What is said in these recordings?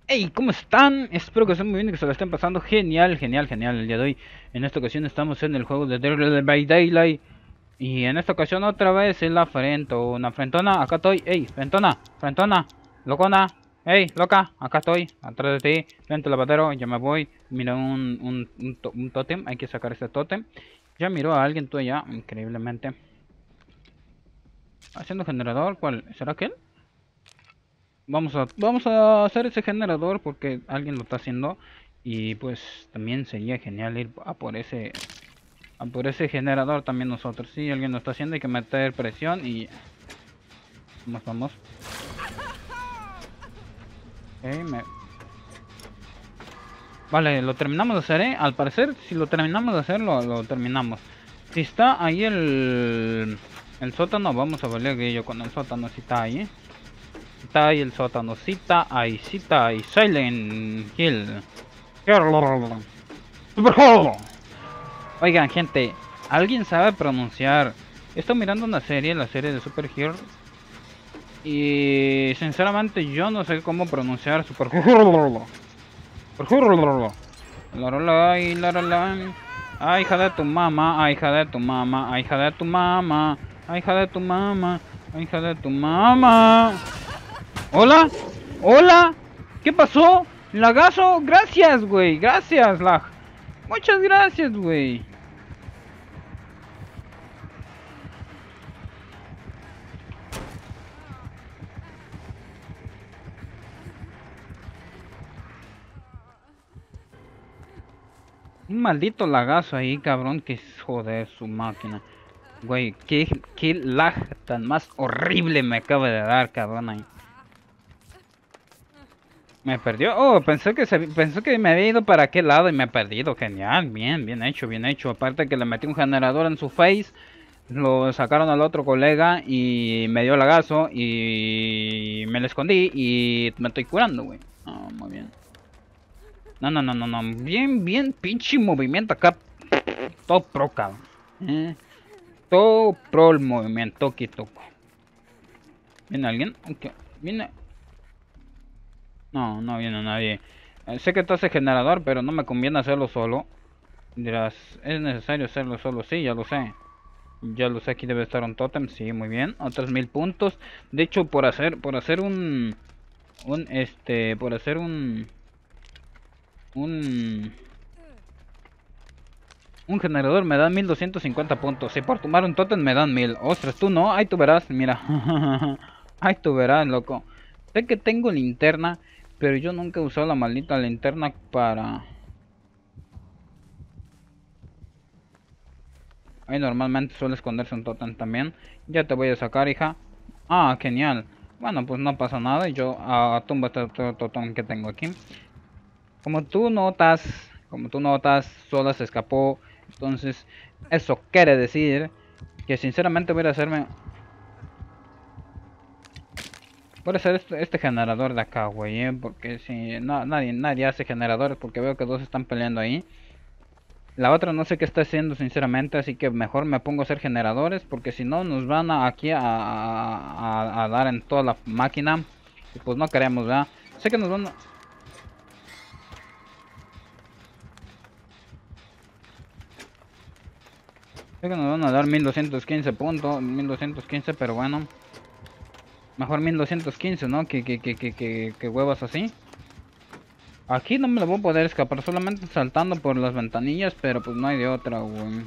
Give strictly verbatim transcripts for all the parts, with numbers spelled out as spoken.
Hey, ¿cómo están? Espero que estén muy bien y que se lo estén pasando genial, genial, genial el día de hoy. En esta ocasión estamos en el juego de Dead by Daylight. Y en esta ocasión otra vez en la frentona. Frentona, acá estoy. Hey, frentona, frentona, locona. Hey, loca, acá estoy, atrás de ti. Vente, lavadero, ya me voy. Mira un, un, un, to- un tótem, hay que sacar este tótem. Ya miró a alguien tú allá, increíblemente. Haciendo generador, ¿cuál? ¿Será aquel? Vamos a, vamos a hacer ese generador porque alguien lo está haciendo. Y pues también sería genial ir a por ese a por ese generador también nosotros. Si alguien lo está haciendo hay que meter presión y vamos, vamos. Okay, me... Vale, lo terminamos de hacer, ¿eh? Al parecer, si lo terminamos de hacer, lo, lo terminamos. Si está ahí el, el sótano, vamos a valer que yo con el sótano si está ahí, ¿eh? Está ahí el sótano, si está ahí, si está ahí. Silent Hill. Super. Oigan, gente, ¿alguien sabe pronunciar? Estoy mirando una serie, la serie de Super Hero. Y sinceramente yo no sé cómo pronunciar Super Hero. Ay, hija de tu mamá, ay, hija de tu mamá, ay, hija de tu mamá, ay, hija de tu mamá, ay, hija de tu mamá. ¿Hola? ¿Hola? ¿Qué pasó? ¿Lagazo? Gracias, güey, gracias, lag. Muchas gracias, güey. Un maldito lagazo ahí, cabrón, que es joder su máquina. Güey, qué, qué lag tan más horrible me acaba de dar, cabrón, ahí. Me perdió. Oh, pensé que se, pensé que me había ido para aquel lado y me he perdido. Genial, bien, bien hecho, bien hecho. Aparte que le metí un generador en su face, lo sacaron al otro colega y me dio lagazo y me lo escondí y me estoy curando, güey. Ah, muy bien. No, no, no, no, no. Bien, bien, pinche movimiento acá. Todo pro, cabrón. Eh, todo pro el movimiento que toco. ¿Viene alguien? Okay. ¿Viene? No, no viene nadie. Eh, sé que está ese generador, pero no me conviene hacerlo solo. Dirás, ¿es necesario hacerlo solo? Sí, ya lo sé. Ya lo sé, aquí debe estar un tótem. Sí, muy bien. Otros mil puntos. De hecho, por hacer, por hacer un... Un, este, por hacer un... Un... Un generador me dan mil doscientos cincuenta puntos. Y por tomar un tótem me dan mil. Ostras, tú no. Ahí tú verás, mira. Ahí tú verás, loco. Sé que tengo linterna, pero yo nunca he usado la maldita linterna para... Ahí normalmente suele esconderse un tótem también. Ya te voy a sacar, hija. Ah, genial. Bueno, pues no pasa nada. Yo uh, tumbo este otro tótem que tengo aquí. Como tú notas, como tú notas, sola se escapó. Entonces, eso quiere decir que sinceramente voy a hacerme... Voy a hacer este, este generador de acá, güey, ¿eh? Porque si no, nadie, nadie hace generadores porque veo que dos están peleando ahí. La otra no sé qué está haciendo sinceramente, así que mejor me pongo a hacer generadores porque si no nos van a, aquí a, a, a dar en toda la máquina y pues no queremos, ¿verdad? Sé que nos van a... Sé que nos van a dar mil doscientos quince puntos, mil doscientos quince, pero bueno. Mejor mil doscientos quince, ¿no? Que, que, que, que, que, que huevas así. Aquí no me lo voy a poder escapar, solamente saltando por las ventanillas, pero pues no hay de otra, güey.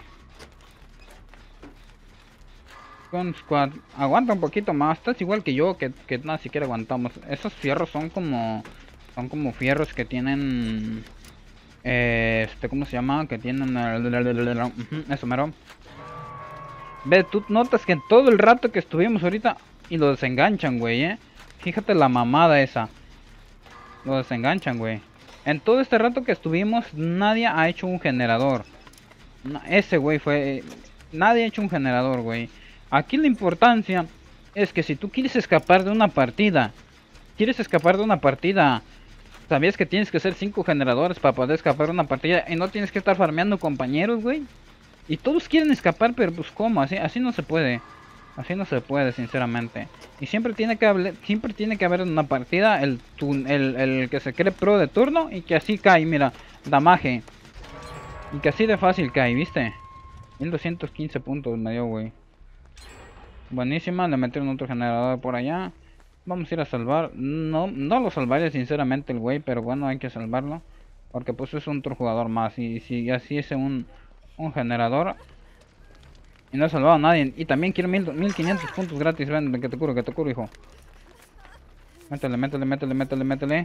Con Squad, aguanta un poquito más, estás igual que yo, que, que nada siquiera aguantamos. Esos fierros son como, son como fierros que tienen, eh, este, ¿cómo se llama? Que tienen, uh, eso mero. Ve, tú notas que todo el rato que estuvimos ahorita, y lo desenganchan, güey, eh. Fíjate la mamada esa. Lo desenganchan, güey. En todo este rato que estuvimos, nadie ha hecho un generador. No, ese güey fue... Nadie ha hecho un generador, güey. Aquí la importancia es que si tú quieres escapar de una partida, quieres escapar de una partida, ¿sabías que tienes que hacer cinco generadores para poder escapar de una partida? Y no tienes que estar farmeando compañeros, güey. Y todos quieren escapar, pero pues ¿cómo? Así, así no se puede. Así no se puede, sinceramente. Y siempre tiene que haber, siempre tiene que haber en una partida el, el, el que se cree pro de turno y que así cae, mira, damaje. Y que así de fácil cae, ¿viste? mil doscientos quince puntos me dio, güey. Buenísima, le metieron otro generador por allá. Vamos a ir a salvar. No, no lo salvaré sinceramente el güey, pero bueno, hay que salvarlo. Porque pues es otro jugador más. Y si así es un, un generador. Y no he salvado a nadie. Y también quiero mil quinientos puntos gratis. Ven, que te curo, que te curo, hijo. Métele, métele, métele, métele, métele.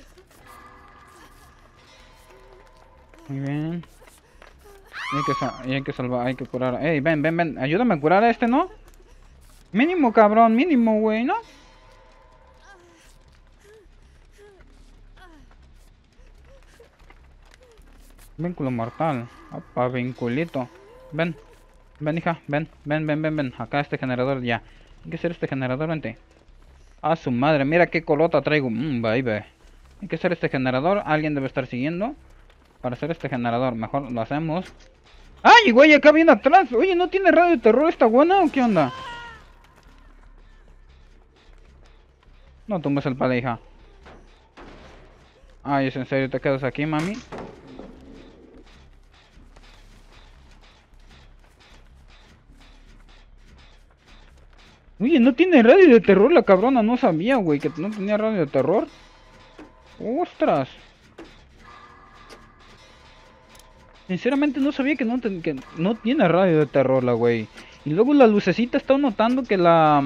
Muy bien. Y hay que, y hay que salvar, hay que curar. Ey, ven, ven, ven. Ayúdame a curar a este, ¿no? Mínimo, cabrón, mínimo, güey, ¿no? Vínculo mortal. Opa, vinculito. Ven. Ven, hija. Ven, ven, ven, ven, ven. Acá este generador ya. Hay que hacer este generador, vente. A su madre, mira qué colota traigo. Mmm, baby. Hay que hacer este generador. Alguien debe estar siguiendo. Para hacer este generador. Mejor lo hacemos. ¡Ay, güey! Acá viene atrás. Oye, ¿no tiene radio de terror esta buena o qué onda? No tumbes el palo, hija. Ay, ¿es en serio? ¿Te quedas aquí, mami? Oye, no tiene radio de terror la cabrona. No sabía, güey, que no tenía radio de terror. ¡Ostras! Sinceramente no sabía que no, ten, que no tiene radio de terror la güey. Y luego la lucecita está notando que la...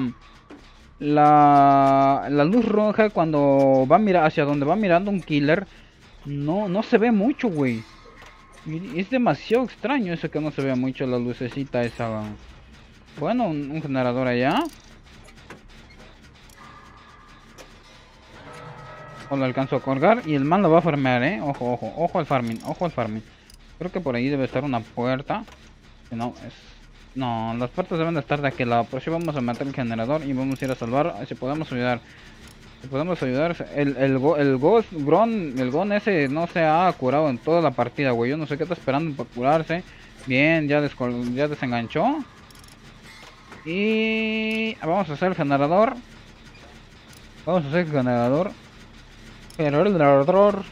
La, la luz roja cuando va a mirar hacia donde va mirando un killer no, no se ve mucho, güey. Y es demasiado extraño eso que no se vea mucho la lucecita esa. Bueno, un, un generador allá. O lo alcanzo a colgar y el man lo va a farmear, eh. Ojo, ojo, ojo al farming, ojo al farming. Creo que por ahí debe estar una puerta. Que no, es... No, las puertas deben de estar de aquel lado. Pero sí vamos a matar el generador y vamos a ir a salvar. Si podemos ayudar. Si podemos ayudar. El, el, el Ghost Gron, el Gon ese no se ha curado en toda la partida, güey. Yo no sé qué está esperando para curarse. Bien, ya, ya desenganchó. Y vamos a hacer el generador. Vamos a hacer el generador. Generador.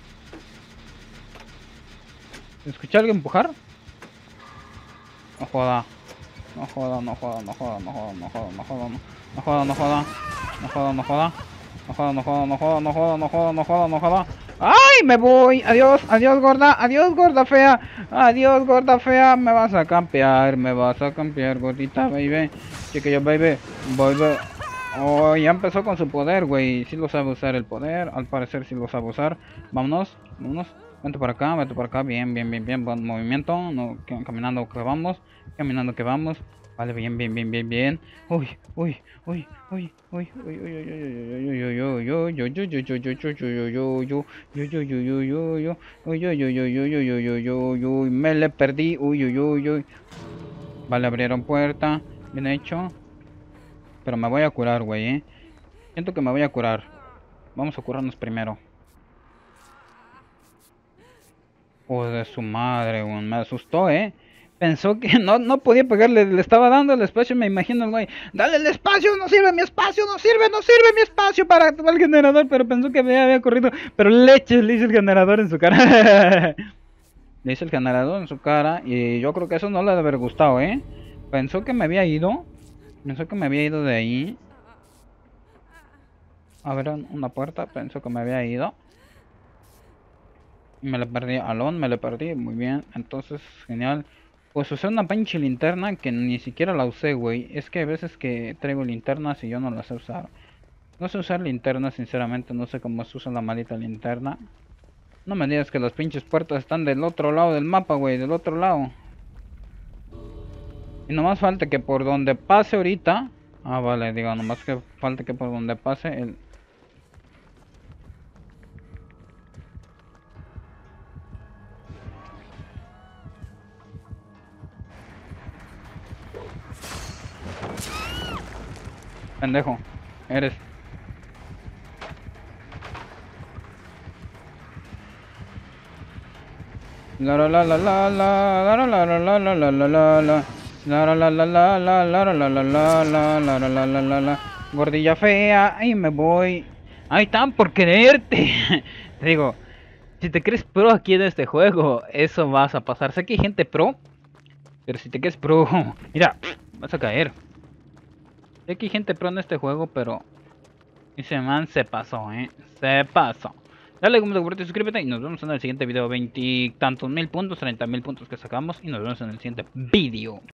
¿Escuché a alguien empujar? No joda. No joda, no joda, no joda, no joda, no joda, no joda, no joda, no joda, no joda, no joda, no joda, no joda, no joda, no joda, no joda, no joda, no joda. ¡Ay! Me voy. Adiós, adiós gorda, adiós gorda fea, adiós gorda fea, me vas a campear, me vas a campear gordita, baby. Chiquillo, baby, vuelve. Oh, ya empezó con su poder, güey. Sí lo sabe usar el poder, al parecer sí lo sabe usar. Vámonos, vámonos. Vente por acá, vente por acá, bien, bien, bien, bien, buen movimiento, no, caminando que vamos, caminando que vamos, vale, bien, bien, bien, bien, bien, uy, uy, uy, uy, uy, uy, uy, uy, me le perdí, uy, uy, uy, uy, vale, abrieron puerta, bien hecho, pero me voy a curar, güey, eh, siento que me voy a curar, vamos a curarnos primero. Oh, de su madre, güey. Me asustó, eh. Pensó que no, no podía pegarle, le estaba dando el espacio, me imagino el güey. Dale el espacio, no sirve mi espacio, no sirve, no sirve mi espacio para el generador, pero pensó que había, había corrido. Pero leche, le hice el generador en su cara. Le hice el generador en su cara y yo creo que eso no le debe haber gustado, eh. Pensó que me había ido. Pensó que me había ido de ahí. A ver, una puerta, pensó que me había ido. Me le perdí, Alon, me le perdí, muy bien, entonces, genial. Pues usé una pinche linterna que ni siquiera la usé, güey. Es que hay veces que traigo linternas y yo no las sé usar. No sé usar linternas, sinceramente, no sé cómo se usa la maldita linterna. No me digas que las pinches puertas están del otro lado del mapa, güey, del otro lado. Y nomás falta que por donde pase ahorita... Ah, vale, digo, nomás que falta que por donde pase el... Pendejo, eres. La la la la la la la la la la la la la la La la la la la la la la la la la la la la la la la. Gordilla fea, ahí me voy. Ahí están por quererte. Te digo, si te crees pro aquí en este juego, eso vas a pasar. Sé que hay gente pro, pero si te crees pro, mira, vas a caer. Sé que hay gente pro en este juego, pero ese man se pasó, eh. Se pasó. Dale como te suscríbete y nos vemos en el siguiente video. Veintitantos mil puntos, treinta mil puntos que sacamos y nos vemos en el siguiente video.